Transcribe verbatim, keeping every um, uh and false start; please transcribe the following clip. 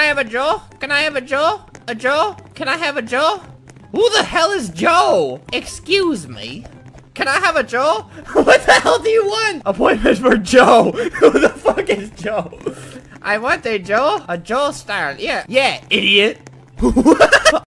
I have a Joe? Can I have a Joe? A Joe? Can I have a Joe? Who the hell is Joe? Excuse me. Can I have a Joe? What the hell do you want? Appointment for Joe. Who the fuck is Joe? I want a Joe. A Joe star. Yeah. Yeah, idiot.